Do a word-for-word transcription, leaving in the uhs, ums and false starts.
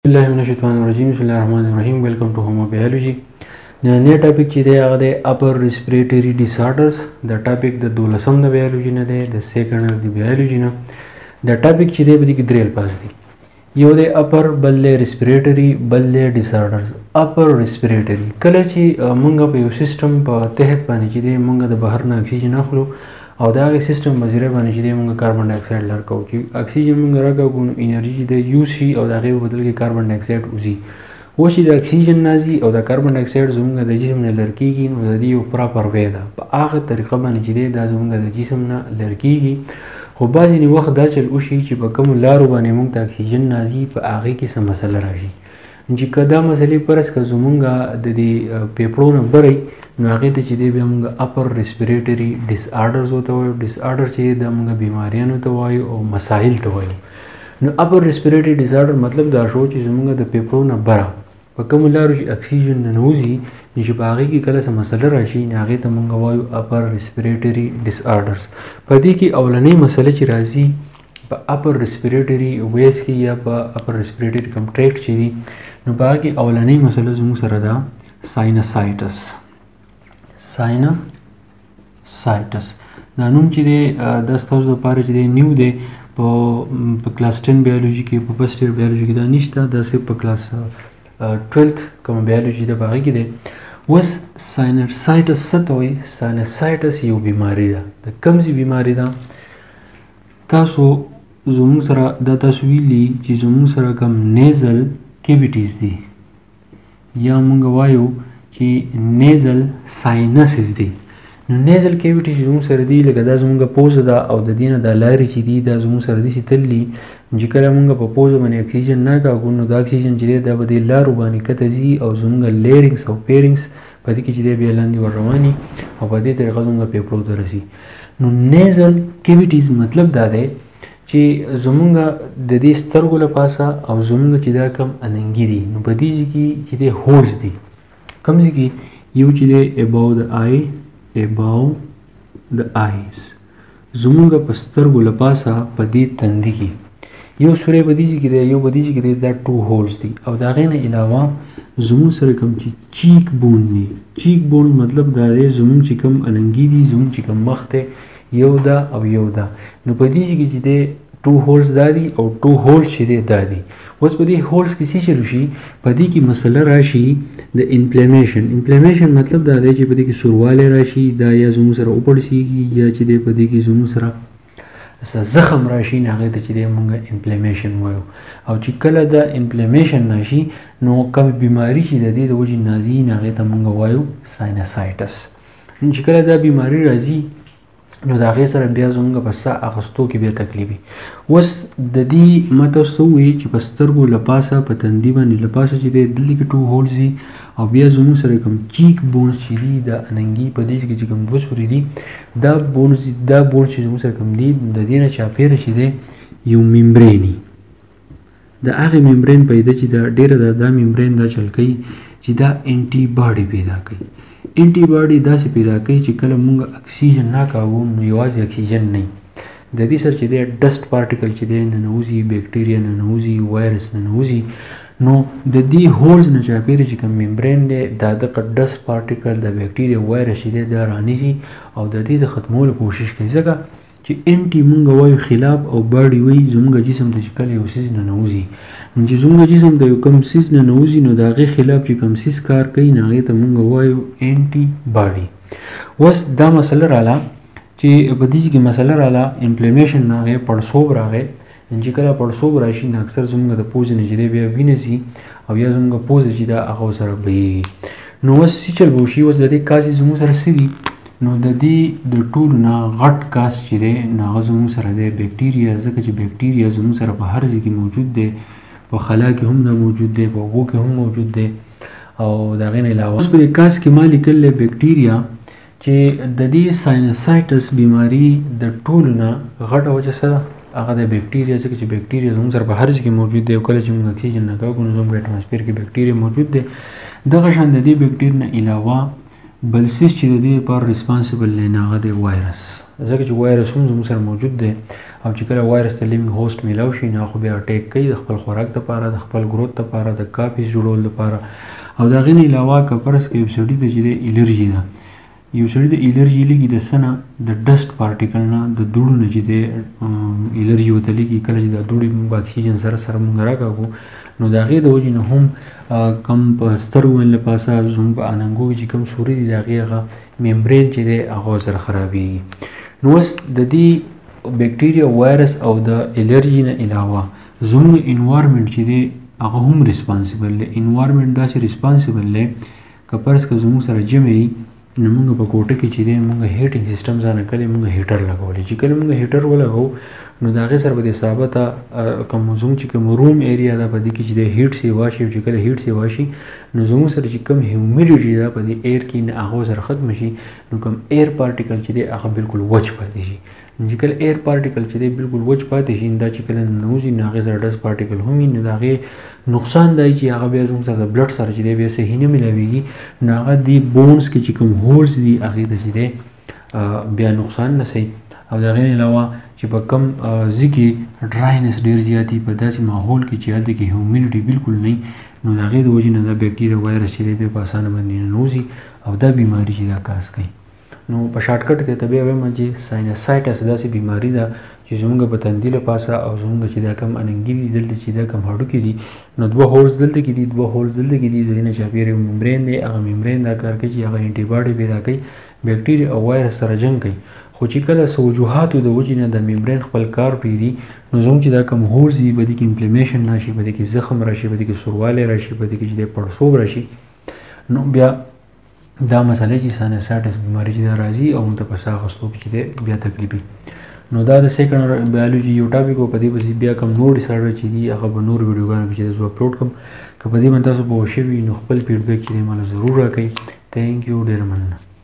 بسم الله من الشیطان الرجیم بسم الله الرحمن الرحیم ویلکم ټو هومو بایولوژي. نن ټاپک چې دی هغه د اپر ریسپیریټری ډیسارډرز. د ټاپک د دولسم د بایولوژي نه دی، د سیکنډ د بایولوژي نه. د ټاپک چې دی په دې کې درې الفاظ دي، یو د اپر، بل د ریسپیریټری، بل د ډیسارډرز. اپر ریسپیریټری کله چې مونږ په یو سیستم په تحت باندې چې دی مونږ د بهر نه اکسیجن اخلو او دا غي سیستم مزیره باندې چې موږ کاربن ډای اکساید لرکو چې اکسیجن موږ راکاو نو انرژي د یوز شي او دا غي په بدل کې کاربن ډای اکساید وزي. و چې د اکسیجن نازي او د کاربن ډای اکساید زموږ د جسم نه لرکېږي نو د دې یو پراپر وی ده په هغه طریقه باندې چې دا زموږ د جسم نه لرکېږي. خو بعضې وخت دا چل وشي چې په کوم لارو باندې موږ ته اکسیجن نازي په هغې کې څه مسله راشي چې که دا مسلې فرض که زموږ د دې پیپړو نه بری نو هغې ته چې دی بیا موږ اپر ریسپیریټري ډیس آرډرز ورته وایو. ډیس آرډر چې دا موږ بیماریانو ته وایو او مسایل ته وایو. نو اپر ریسپیریټري ډیس آرډر مطلب دا شو چې زموږ د پیپړو نه بره په کومو لارو چې اکسیجن ننوځي چې په هغې کې کله څه مسله راشي نو هغې ته موږ وایو اپر ریسپیریټري ډیس آرډرز. په دې کې اولنۍ مسله چې راځي په اپر ریسپیریټري ویز کې یا په اپر ریسپیریټري کمټریکټ چې دي نو په هغې کې اولنۍ مسله زموږ سره ده ساینسایټس. ساینسایټس دا نوم چې دی دا ستاسو دپاره چې دی نیو دی په کلاس ټن بیولوژي کې، په فرسټ ایئر بیولوژي کې دا نشته، دا صرف په کلاس ټویلث کومه بیولوژي ده په هغې کې دی. اوس ساینسایټس څه ته وایي؟ ساینسایټس یو بیماري ده. د کوم ځای بیماري ده؟ تاسو زموږ سره دا تاسو ویلي چې زموږ سره کوم نیزل کیویټیز دي یا موږ وایو چې نیزل ساینسز دي. نو نیزل کیویټي چې زموږ سره دي لکه دا زموږ پوزه ده او د دې نه دا لارې چې دي دا زموږ سره داسې تللي چې کله موږ په پوزه باندې اکسیجن نه کاږو نو دا اکسیجن چې دی دا به دې لارو باندې کته ځي او زموږ لیرنګس او پیرنګس په دې کې چې دی بیا لاندې ور رواني او په دې طریقه زموږ پیپړو ته رسي. نو نیزل کیویټیز مطلب دا دی چې زموږ د دې سترګو له پاسه او زموږ چې دا کم اننګي دي نو په دې ځای کې چې دی هولز دي. کوم ځای کې؟ یو چې دی اباو د آی اباو د آیز زموږ په سترګو له پاسه په دې تندي کې یو سوری په دې ځای کې دی، یو په دې ځای کې دی، دا ټو هولز دي. او د هغې نه علاوه زموږ سره کوم چې چیک بون دي، چیک بون مطلب دا دی زموږ چې کوم اننګي دي، زموږ چې کوم مخ دی یو دا او یو دا نو په دې ځای کې چې دی ټو هولز دا دي او ټو هولز چې دی دا دي. اوس په دې هولز کې څه چلو شي؟ په دې کې مسله راشي د انفلیمیشن. انفلیمیشن مطلب دا دی چې په دې کې سوروالی راشي، دا یا زموږ سره وپړسېږي یا چې دی په دې کې زموږ سره زخم راشي نو هغې ته چې دی مونږ انفلیمیشن وایو. او چې کله دا انفلیمیشن راشي نو کوم بیماري چې د دې د وجې نازي نو هغې ته مونږ وایو ساینسایټس. چې کله دا بیماري راځي نو د هغې سره بیا زموږ په ساه اخیستو کې بیا تکلیف وي. اوس د دې ما تاسو ته ووایي چې په سترګو له پاسه په تندي باندې له پاسه چې دی دلته کې ټو هولز دي او بیا زموږ سره کوم چیک بونز چې دي د اننګي په دې کې چې کوم دوه سوري دي دا بونز دا بونز چې زموږ سره کوم دي د دې نه چاپېره چې دی یو ممبریني د هغې ممبرین پیدا چې دا ډېره ده دا ممبرین دا چل کوي چې دا انټي باډي پیدا کوي. انټي باډي داسې پیدا کوي چې کله موږ اکسیجن نه کاږو نو یوازې اکسیجن نه د دې سره چې دی ډسټ پارټیکل چې دی ننوځي، بیکټیریا ننوځي، وایرس ننوځي نو د دې هولز نه چاپېره چې کوم ممبرین دی دا دغه ډسټ پارټیکل د بیکټیریا وایرس چې دی دا رانیسي او د دې د ختمولو کوشش کوي. ځکه چې انټي مونږ وایو خلاف او باډي وایي زموږ جسم ته چې کله یو څیز ننوځي چې زموږ جسم ته یو کوم څیز ننوځي نو د هغې خلاف چې کوم څیز کار کوي نو هغې ته مونږ وایو انټي باډي. اوس دا مسله راله چې په دې کې مسله راله انفلیمیشن نه هغې پړسوب راغی. چې کله پړسوب راشي نو اکثر زموږ د پوزې نه چې دی بیا وینه ځي او یا زموږ پوزه چې ده هغه ورسره بهیږي. نو اوس څه چل به وشي؟ اوس د دې کاسې زموږ سره څه دي؟ نو د دې د ټولو نه غټ کاس چې دی نو هغه زموږ سره دی بیکټیریا. ځکه چې بیکټیریا زموږ سره په هر ځای کې موجود دی، په خلا کې هم دا موجود دی، په اوبو کې هم موجود دی او د هغې نه علاوه اوس په دې کاس کې ما لیکلی بیکټیریا چې د دې ساینسایټس بیماري د ټولو نه غټه وجه څه ده؟ هغه د بیکټیریا. ځکه چې بیکټیریا زموږ سره په هر ځای کې موجود دی او کله چې موږ اکسیجن نه کوو نو زموږ په اټماسفیر کې بیکټیریا موجود دی. دغه شان د دې بیکټیریا نه علاوه بل څیز چې د دې لپاره ریسپانسبل دی نو هغه دی وایرس. ځکه چې وایرس هم زموږ سره موجود دی او چې کله وایرس ته لیوینګ هوست میلاو شي نو خو بیا اټیک کوي د خپل خوراک لپاره د خپل ګروت لپاره د کاپیز جوړولو لپاره او د هغې نه علاوه که فرض کړو یو سړي ته چې دی الرجي ده یو سړي د الرجي لګي د څه نه د ډسټ پارټیکل نه د دوړو نه چې دی الرجي ورته لګي کله چې دا دوړې موږ اکسیجن سره سره موږ راکاږو نو د هغې د وجې نه هم کم په سترګو باندې پاسه زموږ په اننګو چې کوم سوري دي د هغې هغه ممبرین چې دی هغه سره خرابېږي نو اوس د دې بیکټیریا وایرس او د الرجي نه علاوه زموږ انوایرمنټ چې دی هغه هم ریسپانسیبل دی انوایرمنټ داسې ریسپانسیبل دی که فرض که زموږ سره جمع وي نو موږ په کوټه کې چې دی موږ هیټینګ سیسټم ځانه کلی موږ هیټر لګولی چې کله موږ هیټر ولګو نو د هغې سره به د ثابته کوم زموږ چې کوم روم ایریا ده په دې کې چې د هیټ سیوا شي چې کله هیټ سیوا شي نو زموږ سره چې کوم هیومیډیټي ده په دې ایر کې نه هغه سره ختم شي نو کوم ایر پارټیکل چې دی هغه بالکل وچ پاتې شي چې کله ایر پارټیکل چې دی بالکل وچ پاتې شي دا چې کله ننوځي نو هغې سره ډسټ پارټیکل هم وي نو د هغې نقصان دی چې هغه بیا زموږ سره د بلډ سره چې دی بیا صحیح نه میلاویږي نو هغه دې بونز کې چې کوم هولز دي هغې ته چې دی بیا نقصان رسوي او د هغې نه علاوه چې په کم ځای کې ډراینس ډېر زیات وي په داسې ماحول کې چې هلته کې هیومیډیټي بالکل نه وي نو د هغې د وجې نه دا بیکټیریا وایرس چې دی بیا په اسانه باندې ننوځي او دا بیماري چې دا کاز کوي نو په شارټکټ کې ته بیا وایم چې ساینسایټس داسې بیماري ده چې زموږ په تندي له پاسه او زموږ چې دا کم اننګي دي دلته چې دا کم هډوکي دي نو دوه هولز دلته کې دي دوه هولز دلته کې دي د دې نه چاپېره یو ممبرین دی هغه ممبرین دا کار کوي چې هغه انټي باډي پیدا کوي بیکټیریا او وایرس سره جنګ کوي خو چې کله څه وجوهاتو د وجې نه د ممبرین خپل کار پرېږدي نو زموږ چې دا کم هولز دي په دې کې انفلمیشن راشي په دې کې زخم راشي په دې کې سوروالی راشي په دې کې چې د پړسوب راشي نو بیا دا مسئله چې ساینسایټس بیماري چې دا راځي او موږ ته په ساه اخیستو کې چې دی بیا تکلیف وي نو دا د سیکنډ بایولوژي یو ټاپک و په دې پسې بیا کوم نور ډسارډر چې دي هغه به نور ویډیوګانو کې چې زه اپلوډ کړم که په دې باندې تاسو پوه شوي نو خپل فیډبیک چې دی ماله ضرور راکړئ تھینک یو ډېره مننه